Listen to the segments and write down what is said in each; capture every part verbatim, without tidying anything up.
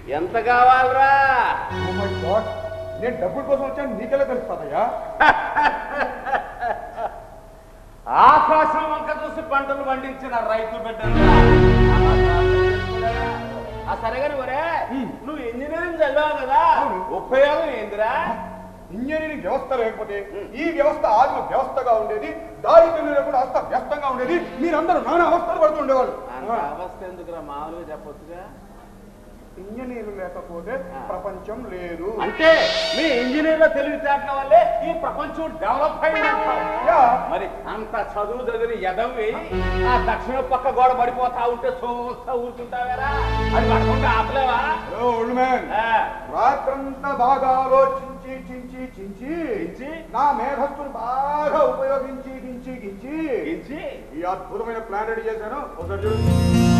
ఎంత కావాలరా? నేను డబ్బుల కోసం వచ్చాను, నీకెలా తెలుస్తానయ్యా? ఆకాశం వంక చూసి పంటలు పండించిన రైతు బిడ్డలు. ఆ సరేగాని ఒరే, నువ్వు ఇంజనీరింగ్ చదివావు కదా, ఉపయోగం ఏందిరా? ఇంజనీరింగ్ వ్యవస్థ లేకపోతే ఈ వ్యవస్థ ఆత్మ వ్యవస్థగా ఉండేది, దారి పిల్లలు కూడా అస్త వ్యస్తంగా ఉండేది, మీరందరూ నానా అవస్థలు పడుతూ ఉండేవాళ్ళు. అవస్థ ఎందుకురా, మామూలుగా చెప్పొచ్చుగా. ఇంజనీర్లు లేకపోతే ప్రపంచం లేదు. అంటే మీ ఇంజనీర్ల తెలివితేటల వల్లే ఈ ప్రపంచం డెవలప్ అయిందంట. మరి అంత చదువు చదివి ఎదవి ఆ దక్షిణ పక్క గోడ పడిపోతా ఉంటే చూస్తా ఊరుకుంటావేరా? అది పడకుండా ఆపలేవా? ఓల్డ్ మ్యాన్, రాత్రంతా బాగా ఆలోచించి చించి చించి చించి నా మేధస్సును బాగా ఉపయోగించి గించి గించి గించి ఈ అద్భుతమైన ప్లాన్ రెడీ చేశాను. ఒకసారి చూడు.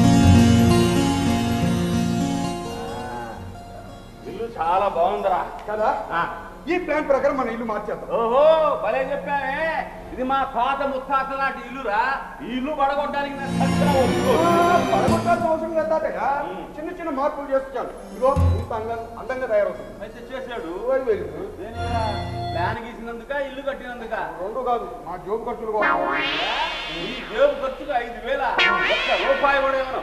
ఇల్లు చాలా బాగుందిరా కదా? ఈ ప్లాన్ ప్రకారం మన ఇల్లు మార్చేద్దాం. ఓహో, భలే చెప్పావే. ఇది మా తాత ముత్తాత లాంటి ఇల్లురా. ఈ ఇల్లు పడగొట్టడానికి పడగొట్టాల్సిన అవసరం లేదు తాతయ్య, చిన్న చిన్న మార్పులు చేస్తాను. ఇదిగో ఇంత అందంగా తయారవుతుంది. అయితే చేశాడు. ప్లాన్ గీసినందుక ఇల్లు కట్టినందుక? రెండు కాదు, మా జోబు ఖర్చులు కావాలి. ఈ జోబు ఖర్చుకు ఐదు వేల రూపాయలు కూడా ఏమన్నా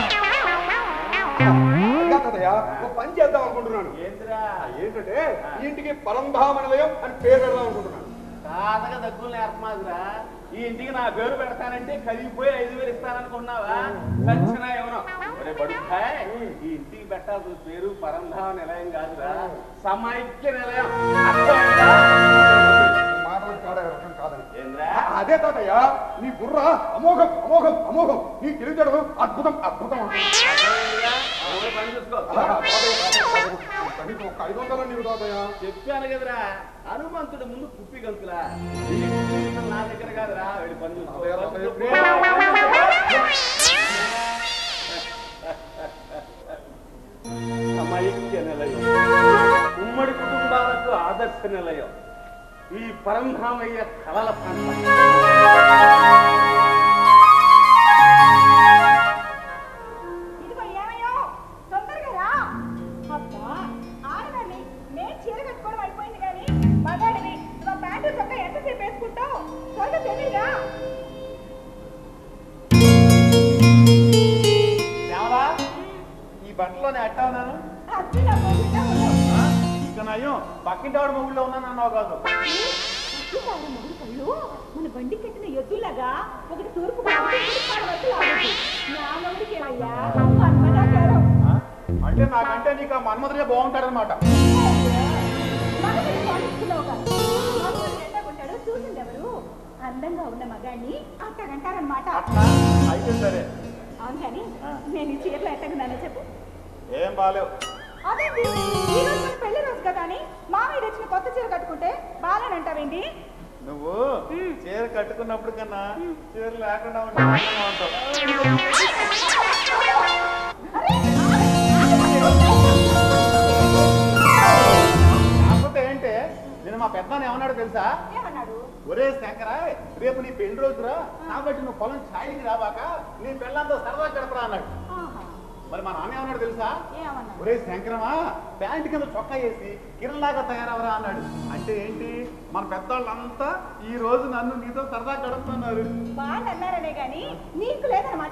పని చేద్దాం అనుకుంటున్నాను. ఏంద్రా? ఏంటంటే ఈ ఇంటికి పరంధామ నిలయం అని పేరు పెడదాం అనుకుంటున్నాను. తాతగా దగ్గులు నేర్పమాదురా. ఈ ఇంటికి నా పేరు పెడతానంటే కలిగిపోయి ఐదు వేలు ఇస్తాననుకున్నావా? ఖర్చునా ఏమన్నా ఒరే బడుకాయ్, ఈ ఇంటికి పెట్టాల్సిన పేరు పరంధామ నిలయం కాదురా, సమైక్య నిలయం. అదే తాతయ్య, నీ బుర్ర అమోఘం అమోఘం అమోఘం, నీ తెలివితేటలు అద్భుతం అద్భుతం. పని చూసుకో. ఒక ఐదు వందలు నీవు తాతయ్య. చెప్పాను కదరా, హనుమంతుడు ముందు కుప్పి గంతులా. నా దగ్గర కాదురా, వెళ్ళి పని చూసుకో. సమైక్య నిలయం, ఉమ్మడి కుటుంబాలకు ఆదర్శ నిలయం, ఈ పరంధామయ్య కళల ప్రాంతం. ఈ బట్టలోనే అట్టా ఉన్నాను. నయం పక్కింటాడు మొగుళ్ళో ఉన్నాను అన్నావు కాదు. మన బండి కట్టిన ఎద్దులాగా ఒకటి తూర్పు అంటే నాకంటే నీకు ఆ మన్మధుడే బాగుంటాడనమాట. చూసింది ఎవరు? అందంగా ఉన్న మగాన్ని అట్టగంటారనమాట. అయితే సరే. అవును కానీ నేను ఈ చీరలో ఎట్టగున్నానో చెప్పు. ఏం బాలేవు. అదేంటి, ఈ రోజు మన పెళ్లి రోజు కదా అని మామయ్య తెచ్చిన కొత్త చీర కట్టుకుంటే బాలేనంటావేంటి? నువ్వు చీర కట్టుకున్నప్పుడు కన్నా చీర లేకుండా ఉంటావు. కాకపోతే ఏంటి, నేను మా పెద్ద ఏమన్నాడు తెలుసా? ఒరే శంకర, రేపు నీ పెళ్లి రోజురా, కాబట్టి నువ్వు పొలం ఛాయకి రాబాక నీ పెళ్ళంతా సరదా గడపరా అన్నాడు. మరి మా నాన్న ఏమన్నాడు తెలుసా? ఒరే శంకరమా, ప్యాంట్ కింద చొక్కా వేసి కిరణ్ లాగా తయారవరా అన్నాడు. అంటే ఏంటి, మన పెద్దవాళ్ళంతా ఈ రోజు నన్ను నీతో సరదా గడుపుతున్నారు. వాళ్ళు అన్నారనే గాని నీకు లేదనమాట.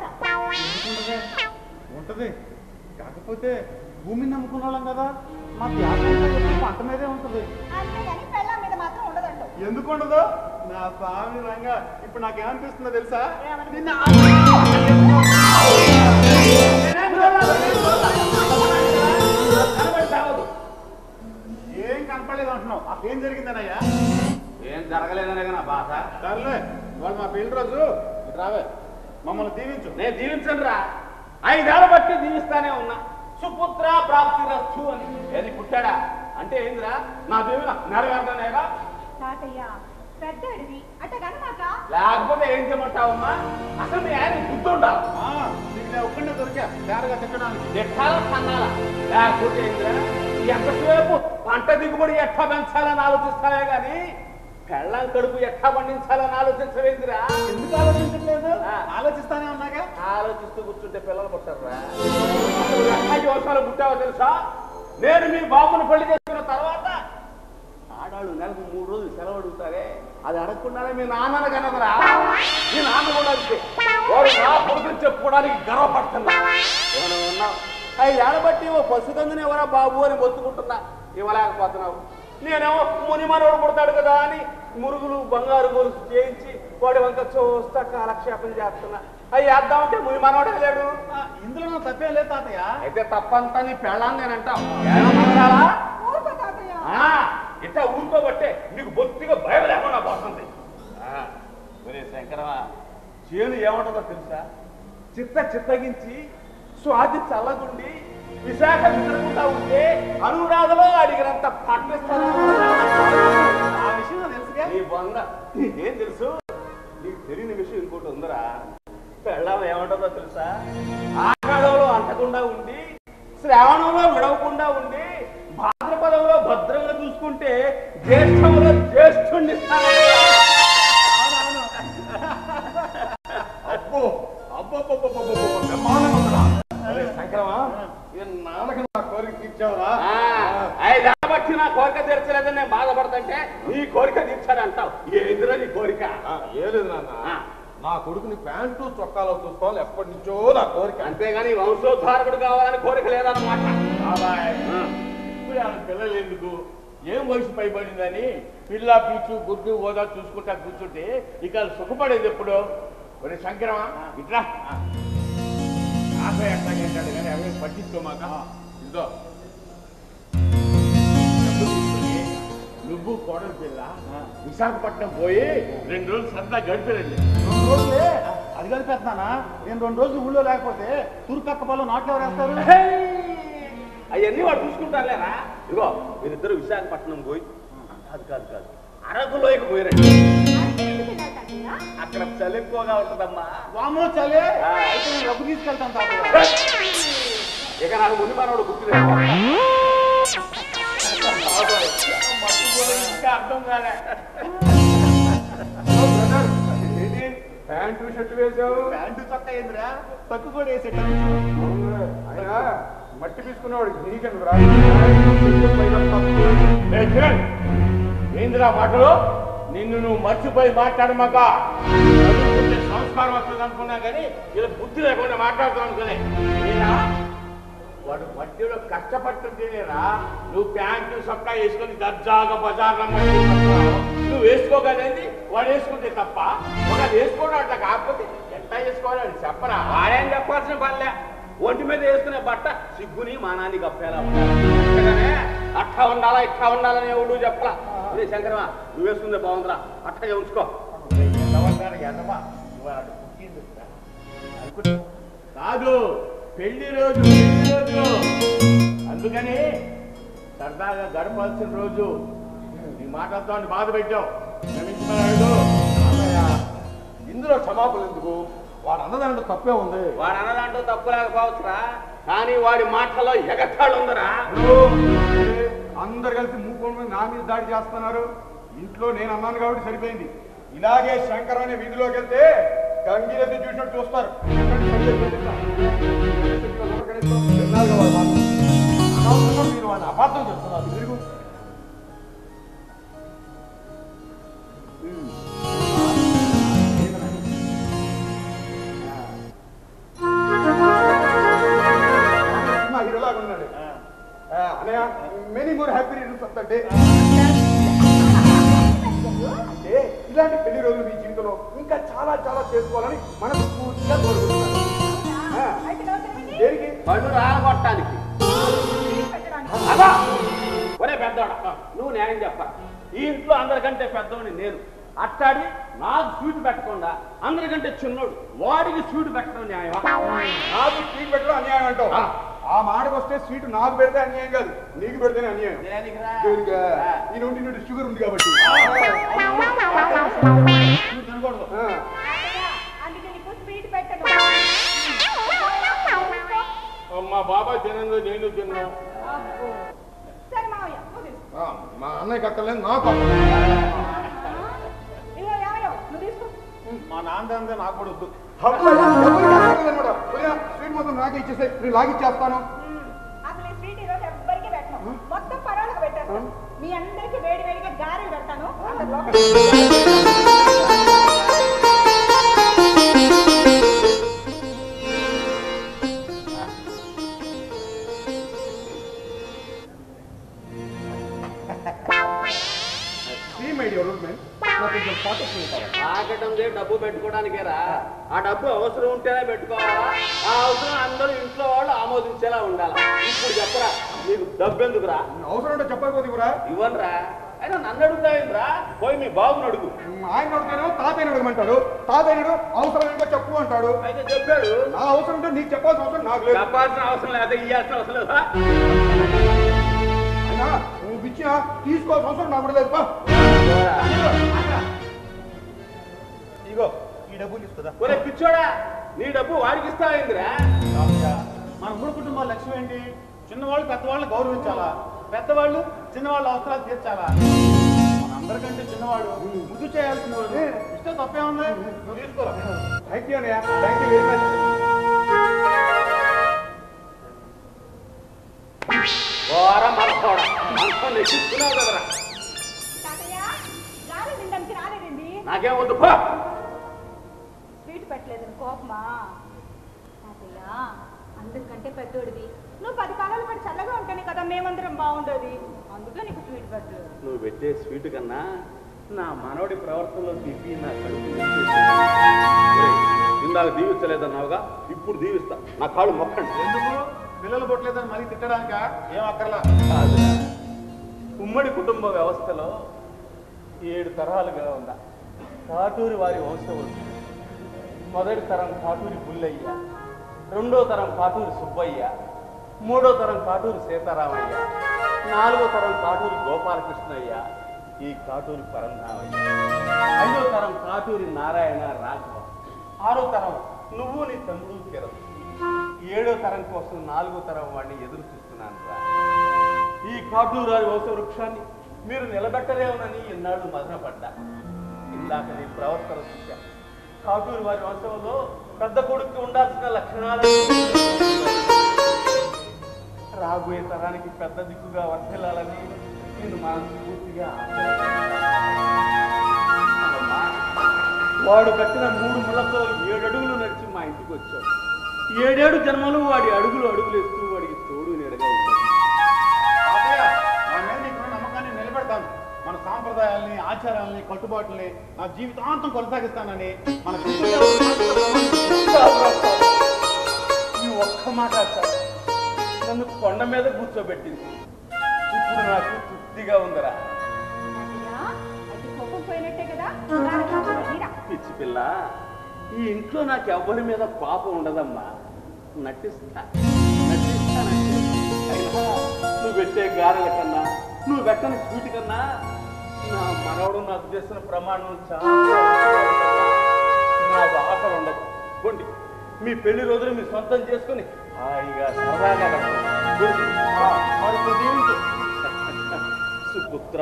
ఉంటది, కాకపోతే భూమిని నమ్ముకున్న వాళ్ళం కదా, మా పంట మీదే ఉంటది. అంతేగాని పెళ్ళాం మీద మాత్రం ఉండదంట. ఎందుకు ఉండదు? నా స్వామి రంగా ఇప్పుడు నాకేమనిపిస్తుందో తెలుసా? నిన్న ఏం కనపడలేదు అంటున్నావు, అదేం జరిగిందనయ్యా? ఏం జరగలేదనే నా బాధ. సర్లే, వాళ్ళు మా పెళ్లి రోజు రావే, మమ్మల్ని దీవించు. నేను దీవించను రా, ఐదేళ్ళ బట్టి దీవిస్తానే ఉన్నా. సుపుత్ర ప్రాప్తి రస్తు అని. ఏది పుట్టాడా అంటే ఏందిరా, నా దేవుడు నెరవేరదనేగా. తాతయ్య పెద్ద అడివి అట్టగనమాట. లేకపోతే ఏం చేయమంటావమ్మా? అసలు మీ ఆయన గుర్తు ఉండాలి. ఒక్కడే దొరికా తేరగా తిట్టడానికి. ఎట్టాలా కన్నాలా? లేకపోతే ఏందిరా, ఎంతసేపు పంట దిగుబడి ఎట్టా పెంచాలని ఆలోచిస్తావే గాని పెళ్ళం కడుపు ఎట్టా పండించాలని ఆలోచించవేందిరా? ఎందుకు ఆలోచించట్లేదు? ఆలోచిస్తానే ఉన్నాగా. ఆలోచిస్తూ కూర్చుంటే పిల్లలు పుట్టారా? ఎలాంటి అవసరాలు పుట్టావో తెలుసా? నేను మీ బాబుని పెళ్లి చేసుకున్న తర్వాత ఆడాళ్ళు నెలకు మూడు రోజులు సెలవు అడుగుతారే, అది అడగకుండానే మీ నాన్నను కనదరా. మీ నాన్న కూడా అంతే, వాడు నా కొడుకుని చెప్పుకోవడానికి గర్వపడుతున్నా. ఏమైనా ఉన్నావు అవి ఆడబట్టి ఓ పశుగందుని ఎవరా బాబు అని మొత్తుకుంటున్నా, ఇవ్వలేకపోతున్నావు. నేనేమో ముని మనోడు పుడతాడు కదా అని మురుగులు బంగారు గొలుసు చేయించి వాడి వంక చూస్తా కాలక్షేపం చేస్తున్నా. అవి వేద్దామంటే ముని మనోడే లేడు. ఇందులో తప్పేం లేదు తాతయ్య. అయితే తప్పంతా నీ పెళ్ళాన్ని నేను అంటావు. ఇట్లా ఊరుకోబట్టే నీకు బొత్తిగా భయం లేకుండా పోతుంది. శంకరమా, చేను ఏమంటుందో తెలుసా? చిత్త చిత్తగించి స్వాతి చల్లగుండి విశాఖ విసరకుండా ఉంటే అనురాధలో అడిగినంత పట్టిస్తాను. ఆ విషయం తెలుసుగా? నీ బొంద నీకేం తెలుసు? నీకు తెలియని విషయం ఇంకోటి ఉందరా. పెళ్ళాం ఏమంటుందో తెలుసా? ఆషాఢంలో అంటకుండా ఉండి, శ్రావణంలో విడవకుండా ఉండి, భాద్రపదంలో భద్రంగా చూసుకుంటే జ్యేష్ఠంలో జ్యేష్ఠుణ్ణి ఇస్తాను. అబ్బో అబ్బో శంకరమా, నాన్నకి నా కోరిక ఇచ్చావురా. బట్టి నా కోరిక తీర్చలేదని నేను బాధపడతంటే నీ కోరిక తీర్చాడంటావు. ఏదిరా నీ కోరిక? ఏ లేదు నాన్న, నా కొడుకుని ప్యాంటు చొక్కాలో చూసుకోవాలి ఎప్పటి నుంచో నా కోరిక. అంతేగాని వంశోద్ధారకుడు కావాలని కోరిక లేదన్నమాట. ఇప్పుడు ఆమె పిల్లలు ఎందుకు, ఏం వయసు పైబడిందని పిల్ల పీచు గుడ్డు హోదా చూసుకుంటా కూర్చుంటే ఇక సుఖపడేది ఎప్పుడు? ఒరే శంకరమా, ఇట్లా ఆశ ఎట్లాగంటాడు కానీ అవి పట్టించుకోమాక. ఇదో నువ్వు కోడలు పిల్ల విశాఖపట్నం పోయి రెండు రోజులు సరదా గడిపారండి. రెండు రోజులే అది కలిపేస్తున్నానా? నేను రెండు రోజులు ఊళ్ళో లేకపోతే తుర్కక్క పొలం నాట్లు ఎవరు వేస్తారు? అవన్నీ వాడు చూసుకుంటారు లేరా. ఇదిగో మీరిద్దరు విశాఖపట్నం పోయి, కాదు కాదు కాదు అరకులోకి పోయిరండి. అక్కడ చలి ఎక్కువగా ఉంటుందమ్మా. వామో చలే, అయితే నేను రఘు తీసుకెళ్తాను తాతయ్య. ఇక నాకు ముందు మనోడు గుర్తులే ఇంకా అర్థం కాలే. ప్యాంటు షర్ట్ వేసావు, ప్యాంటు చొక్కా ఏందిరా? తక్కువ కూడా వేసేట మట్టి తీసుకునేవాడు నీకెందుకు రా? ఏందిరా మాటలు? నిన్ను నువ్వు మర్చిపోయి మాట్లాడమాక. చదువుకుంటే సంస్కారం వస్తుంది అనుకున్నా కానీ ఇలా బుద్ధి లేకుండా మాట్లాడుతున్నాను అనుకునే. నేనా వాడు మట్టిలో కష్టపడుతుంటేనేరా నువ్వు ప్యాంటు సొక్కా వేసుకొని దర్జాగా బజార్లో నువ్వు వేసుకోగలేంది, వాడు వేసుకుంటే తప్ప. వాడు వేసుకోవడం అట్లా కాకపోతే ఎట్లా వేసుకోవాలి అని చెప్పరా? వాడేం చెప్పాల్సిన పనిలే. ఒంటి మీద వేసుకునే బట్ట సిగ్గుని మానాన్ని కప్పేలా ఉండాలి. అట్టా ఉండాలా ఇట్టా ఉండాలని ఎవడు చెప్పలా. అదే శంకరమా, నువ్వు వేసుకుందే బాగుందిరా, అట్టగే ఉంచుకో. కాదు, పెళ్లి రోజు పెళ్లి రోజు అందుకని సరదాగా గడపాల్సిన రోజు నీ మాటలతో బాధ పెట్టావు. క్షమించమన్నాడు. ఇందులో క్షమాపణ ఎందుకు? వాడు అన్నదాంట్లో తప్పే ఉంది. వాడు అన్నదాంట్లో తప్పు లేకపోవచ్చురా, కానీ వాడి మాటలో ఎగతాళి ఉందరా. అందరు కలిసి మూకోణ నా మీద దాడి చేస్తున్నారు. ఇంట్లో నేను అన్నాను కాబట్టి సరిపోయింది. ఇలాగే శంకర్ అనే వీధిలోకి వెళ్తే గంగిరెద్దు చూసినట్టు చూస్తారు. మీరు వాళ్ళని అపార్థం చేస్తున్నారు. తిరుగు హీరోలాగా ఉన్నాడు. అన్నయ్య, many more happy returns of the day. అంటే ఇలాంటి పెళ్లి రోజులు మీ జీవితంలో ఇంకా చాలా చాలా చేసుకోవాలని మనకు పూర్తిగా కోరుకుంటున్నాను. దేనికి? పన్ను రాలగొట్టడానికి. అదా ఒరే పెద్దవాడ, నువ్వు న్యాయం చెప్పా. ఈ ఇంట్లో అందరికంటే పెద్దవాడిని నేను. అట్టాడి నాకు స్వీట్ పెట్టకుండా అందరికంటే చిన్నోడు వాడికి స్వీట్ పెట్టడం న్యాయమా? నాకు స్వీట్ పెట్టడం అన్యాయం అంటావు. ఆ మాటకు వస్తే స్వీట్ నాకు పెడితే అన్యాయం కాదు, నీకు పెడితేనే అన్యాయం. ఈ నుండి నుండి షుగర్ ఉంది కాబట్టి మా బాబాయ్ తినందు నేను తిన్నా. మా అన్నయ్య అక్కర్లేదు, నాకు మా నాన్న నాకు కూడా వద్దు. స్వీట్ మొత్తం నాకే ఇచ్చేసే, నేను లాగిచ్చేస్తాను. చేస్తాను. మీ అందరికి వేడి వేడిగా గారెలు పెడతాను. తాగటందే డబ్బు పెట్టుకోవడానికేరా. ఆ డబ్బు అవసరం ఉంటేనే పెట్టుకోవాలా? ఆ అవసరం అందరూ ఇంట్లో వాళ్ళు ఆమోదించేలా ఉండాలా? ఇప్పుడు చెప్పరా, నీకు డబ్బు ఎందుకురా? అవసరం ఉంటే చెప్పకపోతే ఇవ్వరా? ఇవ్వనరా. అయినా నన్ను అడుగుతావేంద్రా? పోయి మీ బాబుని అడుగు. ఆయన అడుగుతాను, తాతయ్యని అడగమంటాడు. తాతయ్యడు అవసరం ఏంటో చెప్పు అంటాడు. అయితే చెప్పాడు. నా అవసరం ఉంటే నీకు చెప్పాల్సిన అవసరం నాకు లేదు. చెప్పాల్సిన అవసరం లేదా, ఇయ్యాల్సిన అవసరం లేదా? అయినా నువ్వు ఇచ్చినా తీసుకోవాల్సిన అవసరం నాకు కూడా లేదు. ఇగో ఈ డబ్బులు తీసుకుదా. ఒరే పిచ్చోడా, నీ డబ్బు వాడికి ఇస్తావేంద్రా? మన మూడు కుటుంబాల లక్ష్యం ఏంటి? చిన్నవాళ్ళు పెద్దవాళ్ళని గౌరవించాలా, పెద్దవాళ్ళు చిన్నవాళ్ళ అవసరాలు తీర్చాలా. మనందరికంటే చిన్నవాడు ముద్దు చేయాల్సిన వాడు. ఇష్టం తప్పే ఉంది, నువ్వు తీసుకోరా. థ్యాంక్ యూ అన్నయ్య, థ్యాంక్ యూ వెరీ మచ్. ఓరా మనకోడా, మనతో నెక్కిస్తున్నావు కదరా. తాతయ్య గారెలు తినడానికి రాలేదండి. నాకేం వద్దు పో. స్వీట్ పెట్టలేదని కోపమా? తాతయ్య అందరికంటే పెద్దోడివి, నువ్వు పది కాలాల పాటు చల్లగా ఉంటేనే కదా మేమందరం బాగుండేది. అందుకే నీకు స్వీట్ పెట్టలేదు. నువ్వు పెట్టే స్వీట్ కన్నా నా మనవడి ప్రవర్తనలో దిగి నా కడుపు ఇందాక దీవించలేదన్నావుగా, ఇప్పుడు దీవిస్తా. నా కాళ్ళు మొక్కండి. ఎందుకు? పిల్లలు పుట్టలేదని మరీ తిట్టడానికా? ఏం అక్కర్లా. కాదురా, ఉమ్మడి కుటుంబ వ్యవస్థలో ఏడు తరాలుగా ఉందా కాటూరి వారి వంశం. మొదటి తరం కాటూరి బుల్లయ్య, రెండో తరం కాటూరి సుబ్బయ్య, మూడో తరం కాటూరి సీతారామయ్య, నాలుగో తరం కాటూరి గోపాలకృష్ణయ్య, ఈ కాటూరి పరంధామయ్య, ఐదో తరం కాటూరి నారాయణ రాఘవ, ఆరో తరం నువ్వు నీ తమ్ముడు కిరణ్, ఏడో తరం కోసం నాలుగో తరం వాడిని ఎదురు చూస్తున్నాను రా. ఈ కాటూరు వారి వంశ వృక్షాన్ని మీరు నిలబెట్టలేమని ఎన్నాళ్ళు మదనపడ్డా. ఇందాక నీ ప్రవర్తన చూశా. కాటూరు వారి వంశంలో పెద్ద కొడుకు ఉండాల్సిన లక్షణాలు రాబోయే తరానికి పెద్ద దిక్కుగా వర్తిల్లాలని నేను మనస్ఫూర్తిగా వాడు కట్టిన మూడు ముళ్ళతో ఏడడుగులు నడిచి మా ఇంటికి వచ్చాడు. ఏడేడు జన్మలు వాడి అడుగులు అడుగులేస్తూ వాడికి తోడు నీడగా ఉంటాడు. నా మీద నీకున్న నమ్మకాన్ని నిలబెడతాను. మన సాంప్రదాయాల్ని, ఆచారాలని, కట్టుబాట్లని నా జీవితాంతం కొనసాగిస్తానని మన ఈ ఒక్క మాట నన్ను కొండ మీద కూర్చోబెట్టింది. ఇప్పుడు నాకు తృప్తిగా ఉందరా. కోపం పోయినట్టే కదా. పిచ్చి పిల్ల, ఈ ఇంట్లో నాకు ఎవరి మీద పాపం ఉండదమ్మా. నటిస్తా నటిస్తా అయినా నువ్వు పెట్టే గారెల కన్నా, నువ్వు పెట్టని స్వీట్ కన్నా నా మనవడు నాకు చేసిన ప్రమాణం చాలా నాకు ఆశలు ఉండదు. పోండి, మీ పెళ్లి రోజులు మీ సొంతం చేసుకుని హాయిగా సరదాగా సుపుత్ర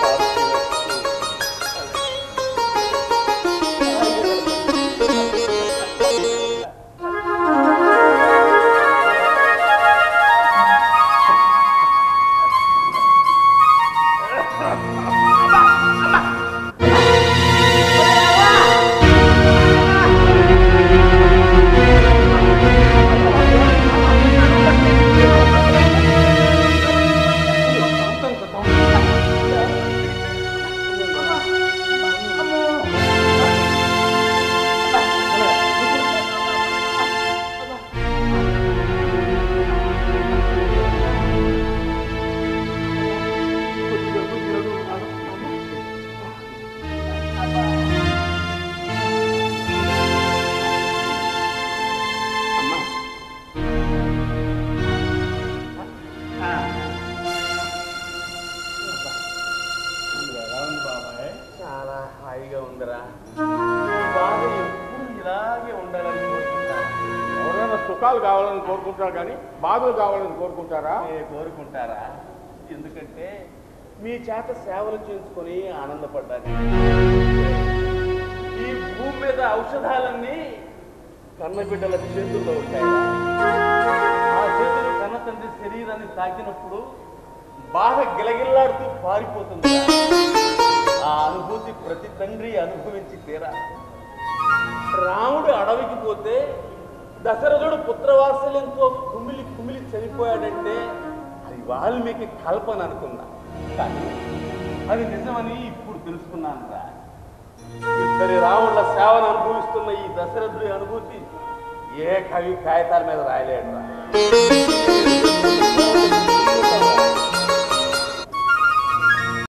సుఖాలు కావాలని కోరుకుంటారు కానీ బాధలు కావాలని కోరుకుంటారా? కోరుకుంటారా? ఎందుకంటే మీ చేత సేవలు చేసుకొని ఆనందపడ్డాను. ఈ భూమి మీద ఔషధాలన్నీ కన్నబిడ్డల చేతుల్లో ఉంటాయి. ఆ చేతులు కన్న తండ్రి శరీరాన్ని తాకినప్పుడు బాధ గిలగిల్లాడుతూ పారిపోతుంది. ఆ అనుభూతి ప్రతి తండ్రి అనుభవించి తీరా. రాముడు అడవికి పోతే దశరథుడు పుత్రవాత్సల్యంతో కుమిలి కుమిలి చనిపోయాడంటే అది వాల్మీకి కల్పన అనుకున్నా, కానీ అది నిజమని ఇప్పుడు తెలుసుకున్నాను రా. ఇద్దరి రాముళ్ళ సేవను అనుభవిస్తున్న ఈ దశరథుడి అనుభూతి ఏ కవి కాగితాల మీద రాయలేడు రా.